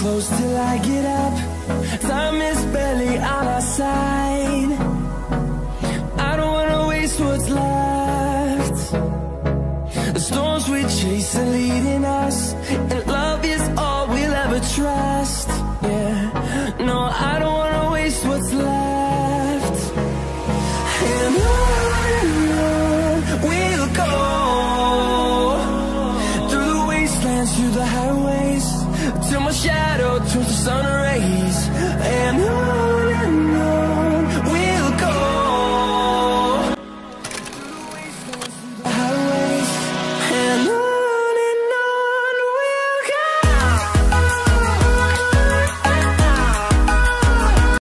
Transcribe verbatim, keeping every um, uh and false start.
close till I get up. Time is barely on our side. I don't wanna waste what's left. The storms we chase are leading us.